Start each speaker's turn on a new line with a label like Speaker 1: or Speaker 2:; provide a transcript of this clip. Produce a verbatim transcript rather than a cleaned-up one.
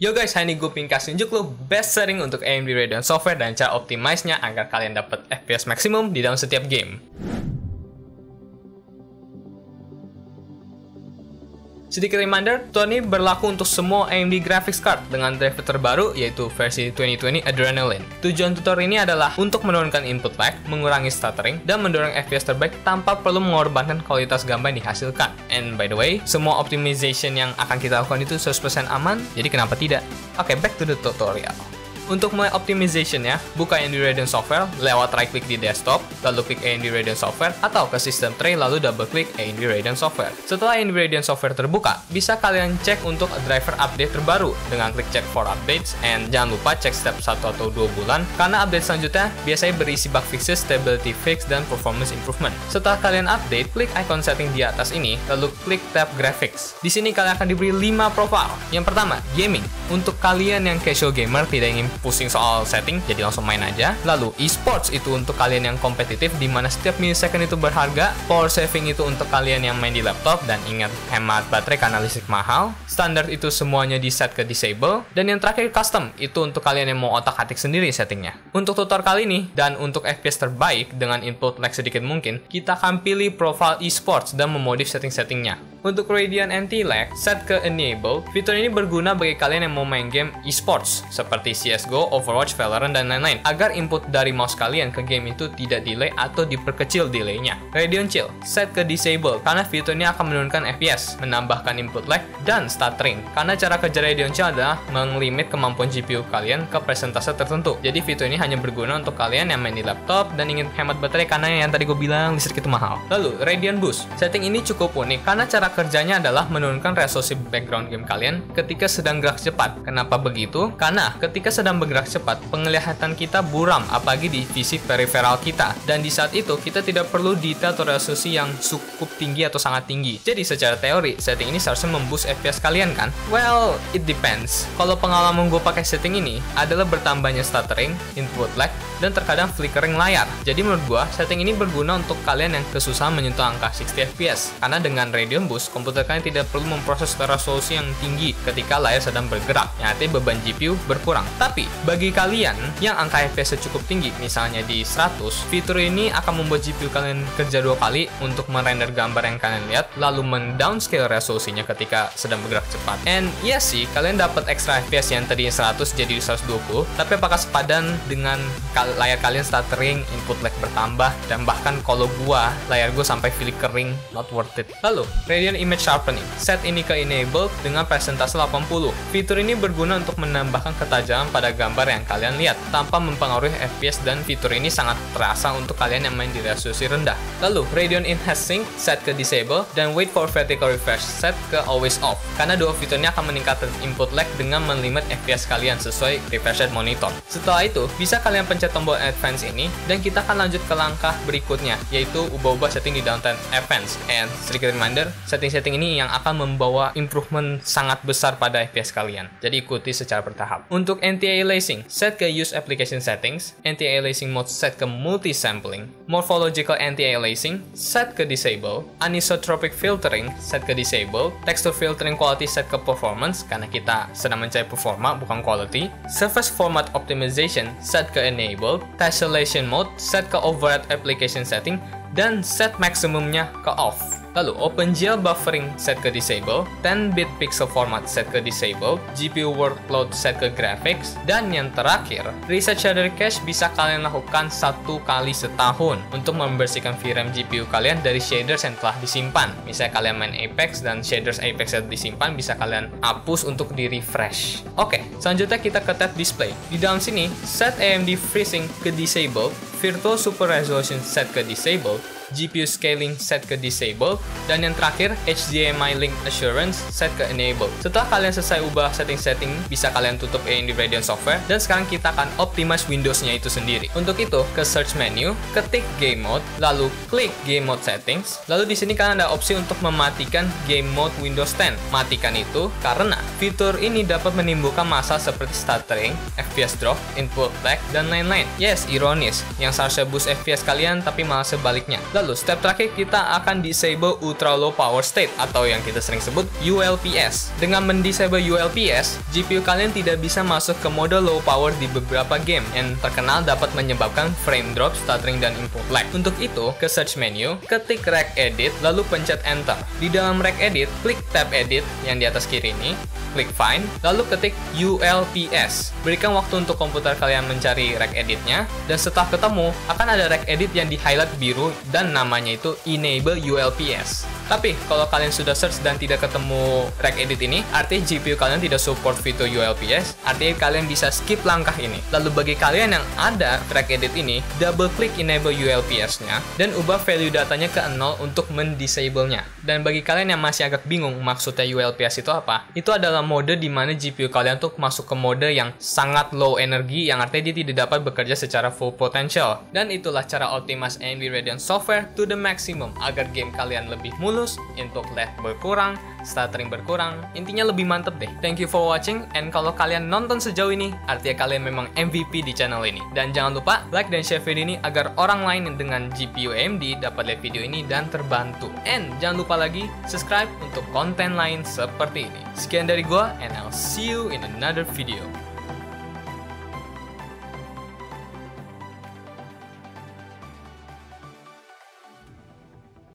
Speaker 1: Yo guys, hari ini gue pengen kasih unjuk lo best setting untuk A M D Radeon software dan cara optimize-nya agar kalian dapat F P S maksimum di dalam setiap game. Sedikit reminder, tutorial ini berlaku untuk semua A M D graphics card dengan driver terbaru yaitu versi dua ribu dua puluh Adrenaline. Tujuan tutorial ini adalah untuk menurunkan input lag, mengurangi stuttering, dan mendorong F P S terbaik tanpa perlu mengorbankan kualitas gambar yang dihasilkan. And by the way, semua optimization yang akan kita lakukan itu seratus persen aman, jadi kenapa tidak? Oke, okay, back to the tutorial. Untuk mulai optimization-nya, buka A M D Radeon Software lewat right click di desktop, lalu klik A M D Radeon Software, atau ke System Tray lalu double klik A M D Radeon Software. Setelah A M D Radeon Software terbuka, bisa kalian cek untuk driver update terbaru dengan klik check for updates, and jangan lupa cek setiap satu atau dua bulan, karena update selanjutnya biasanya berisi bug fixes, stability fix, dan performance improvement. Setelah kalian update, klik icon setting di atas ini, lalu klik tab graphics. Di sini kalian akan diberi lima profile. Yang pertama, gaming. Untuk kalian yang casual gamer tidak ingin pusing soal setting, jadi langsung main aja. Lalu esports itu untuk kalian yang kompetitif di mana setiap millisecond itu berharga. Power saving itu untuk kalian yang main di laptop dan ingat hemat baterai karena listrik mahal. Standard itu semuanya di set ke disable. Dan yang terakhir custom itu untuk kalian yang mau otak-atik sendiri settingnya. Untuk tutorial kali ini dan untuk F P S terbaik dengan input lag sedikit mungkin, kita akan pilih profile esports dan memodif setting-settingnya. Untuk Radeon Anti-Lag, set ke Enable. Fitur ini berguna bagi kalian yang mau main game esports seperti C S G O, Overwatch, Valorant, dan lain-lain agar input dari mouse kalian ke game itu tidak delay atau diperkecil delaynya. Radeon Chill, set ke Disable karena fitur ini akan menurunkan F P S, menambahkan input lag, dan stuttering. Karena cara kerja Radeon Chill adalah menglimit kemampuan G P U kalian ke persentase tertentu. Jadi fitur ini hanya berguna untuk kalian yang main di laptop dan ingin hemat baterai karena yang tadi gue bilang listrik itu mahal. Lalu, Radeon Boost. Setting ini cukup unik karena cara kerjanya adalah menurunkan resolusi background game kalian ketika sedang gerak cepat. Kenapa begitu? Karena ketika sedang bergerak cepat, penglihatan kita buram apalagi di visi peripheral kita. Dan di saat itu, kita tidak perlu detail atau resolusi yang cukup tinggi atau sangat tinggi. Jadi secara teori, setting ini seharusnya memboost F P S kalian kan? Well, it depends. Kalau pengalaman gue pakai setting ini adalah bertambahnya stuttering, input lag, dan terkadang flickering layar. Jadi menurut gue, setting ini berguna untuk kalian yang kesusahan menyentuh angka enam puluh F P S. Karena dengan Radeon Boost, komputer kalian tidak perlu memproses resolusi yang tinggi ketika layar sedang bergerak, yang artinya beban G P U berkurang. Tapi, bagi kalian yang angka F P S cukup tinggi, misalnya di seratus, fitur ini akan membuat G P U kalian kerja dua kali untuk merender gambar yang kalian lihat, lalu mendownscale resolusinya ketika sedang bergerak cepat. And iya sih, kalian dapat ekstra F P S yang tadinya seratus jadi seratus dua puluh, tapi apakah sepadan dengan layar kalian stuttering, input lag bertambah, dan bahkan kalau gua, layar gua sampai flickering, not worth it. Lalu, Radeon Image Sharpening. Set ini ke enable dengan persentase delapan puluh. Fitur ini berguna untuk menambahkan ketajaman pada gambar yang kalian lihat tanpa mempengaruhi F P S, dan fitur ini sangat terasa untuk kalian yang main di resolusi rendah. Lalu, Radeon Enhance Sync set ke disable dan Wait for Vertical Refresh set ke always off. Karena dua fitur ini akan meningkatkan input lag dengan melimit F P S kalian sesuai refresh rate monitor. Setelah itu, bisa kalian pencet tombol Advance ini dan kita akan lanjut ke langkah berikutnya, yaitu ubah-ubah setting di Downtown Advance. And sedikit reminder, setting-setting ini yang akan membawa improvement sangat besar pada F P S kalian. Jadi ikuti secara bertahap. Untuk anti-aliasing, set ke Use Application Settings. Anti-aliasing mode set ke Multi-Sampling. Morphological anti-aliasing set ke Disable. Anisotropic Filtering set ke Disable. Texture Filtering Quality set ke Performance karena kita sedang mencari performa bukan quality. Surface Format Optimization set ke Enable. Tessellation Mode set ke Override Application Setting dan set maksimumnya ke off. Lalu OpenGL Buffering set ke Disable, ten bit Pixel Format set ke Disable, G P U Workload set ke Graphics, dan yang terakhir, Reset Shader Cache bisa kalian lakukan satu kali setahun untuk membersihkan V RAM G P U kalian dari shaders yang telah disimpan. Misalnya kalian main Apex dan shaders Apex yang disimpan bisa kalian hapus untuk di refresh. Oke, selanjutnya kita ke tab Display. Di dalam sini, set A M D Freezing ke Disable, Virtual Super Resolution set ke Disable, G P U Scaling set ke Disable, dan yang terakhir H D M I Link Assurance set ke Enable. Setelah kalian selesai ubah setting-setting, bisa kalian tutup A M D Radeon Software dan sekarang kita akan optimize Windows-nya itu sendiri. Untuk itu, ke Search Menu, ketik Game Mode, lalu klik Game Mode Settings. Lalu di sini kalian ada opsi untuk mematikan Game Mode Windows ten. Matikan itu karena fitur ini dapat menimbulkan masalah seperti stuttering, F P S drop, input lag, dan lain-lain. Yes, ironis, yang seharusnya boost F P S kalian tapi malah sebaliknya. Lalu Lalu step terakhir kita akan disable ultra low power state atau yang kita sering sebut U L P S. Dengan mendisable U L P S, G P U kalian tidak bisa masuk ke mode low power di beberapa game yang terkenal dapat menyebabkan frame drop, stuttering, dan input lag. Untuk itu, ke search menu, ketik regedit, lalu pencet enter. Di dalam regedit, klik tab edit yang di atas kiri ini, klik find, lalu ketik U L P S. Berikan waktu untuk komputer kalian mencari regeditnya, dan setelah ketemu, akan ada regedit yang di highlight biru dan namanya itu enable U L P S. Tapi kalau kalian sudah search dan tidak ketemu regedit ini, artinya G P U kalian tidak support fitur U L P S, artinya kalian bisa skip langkah ini. Lalu bagi kalian yang ada regedit ini, double klik enable U L P S-nya dan ubah value datanya ke nol untuk mendisable-nya. Dan bagi kalian yang masih agak bingung maksudnya U L P S itu apa, itu adalah mode di mana G P U kalian tuh masuk ke mode yang sangat low energi, yang artinya dia tidak dapat bekerja secara full potential. Dan itulah cara optimize A M D Radeon software to the maximum agar game kalian lebih mulus, input lag berkurang, stuttering berkurang, intinya lebih mantep deh. Thank you for watching, and kalau kalian nonton sejauh ini, artinya kalian memang M V P di channel ini. Dan jangan lupa like dan share video ini agar orang lain dengan G P U A M D dapat lihat video ini dan terbantu. And jangan lupa lagi subscribe untuk konten lain seperti ini. Sekian dari gua, and I'll see you in another video.